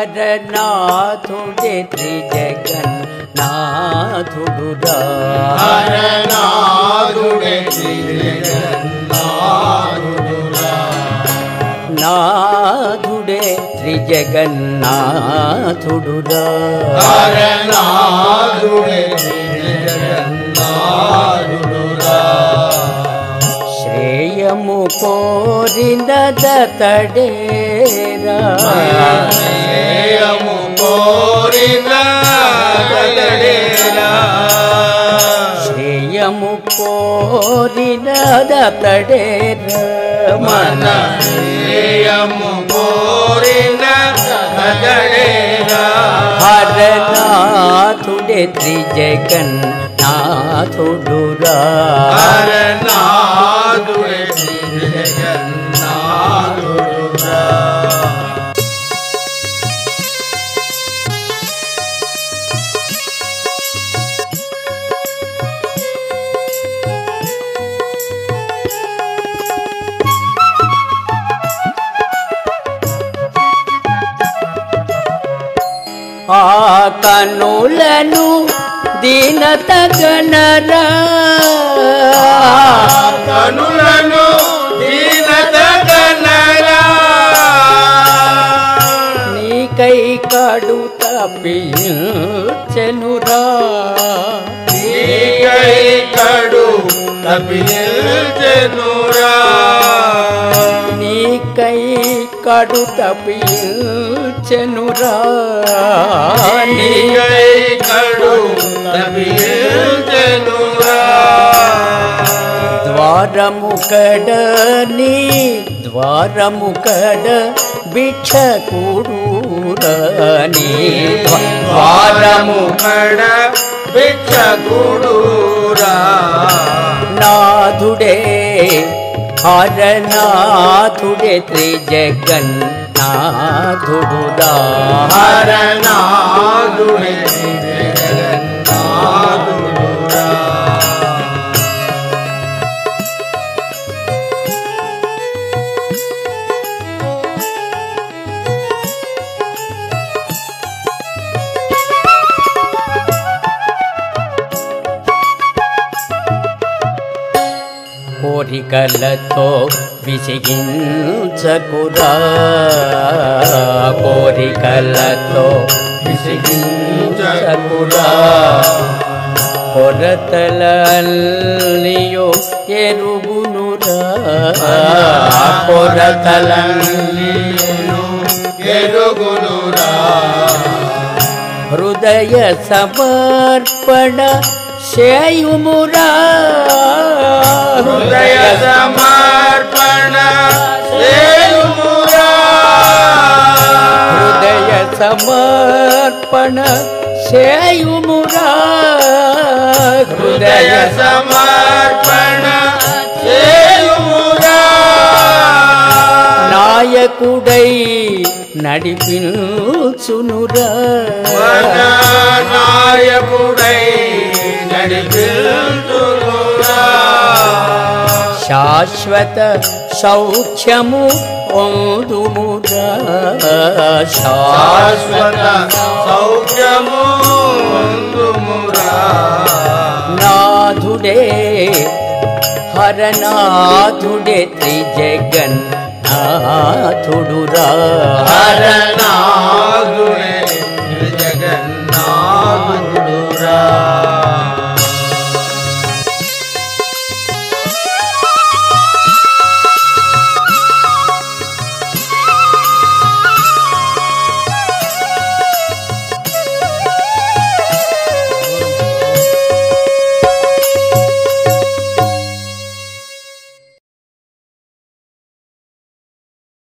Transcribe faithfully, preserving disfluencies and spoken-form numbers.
హరనాథుడే త్రిజగన్నాథుడురా హరనాథుడే త్రిజగన్నాథుడురా నాథుడే త్రిజగన్నాథుడురా హరనాథుడే త్రిజగన్నాథుడురా శ్రేయము కోరినదతడేరా శ్రేయము కోరినదతడేరా శ్రేయము కోరినదతడేరా మన శ్రేయము కోరినదతడేరా హరనాథుడే త్రిజగన్నాథుడురా హరనాథుడే త్రిజగన్నాథుడురా ఆ కనులను దీనతగనరా కనులను దీనతగనరా నీకై కడు తప్పించెనురా నీకై కడు తప్పించెనురా నీకై కడు తప్పించెనురా నీకై కడు తప్పించెనురా ద్వారము కడ నీ ద్వారము కడ భిక్షకుడురా నీ ద్వారము కడ భిక్షకుడురా నాథుడే హరనాథుడే త్రిజగన్నాథుడురా హరనాథుడే త్రిజగన్నాథుడురా కోరికలతో విసిగించకురా కోరికలతో విసిగించకురా కొరతలన్నీయో ఎరుగునురా కొరతలన్నీయో ఎరుగునురా హృదయ సమర్పణ చేయుమురా హృదయ సమర్పణ చేయుమురా హృదయ సమర్పణ చేయుమురా హృదయ సమర్పణ చేయుమురా నాయకుడై నడిపించునురా నాయకుడై నడిపించునురా శాశ్వత సౌఖ్యము పొందుమురా శాశ్వత సౌఖ్యము పొందుమురా నాథుడే హరనాథుడే త్రిజగన్నాథుడురా హర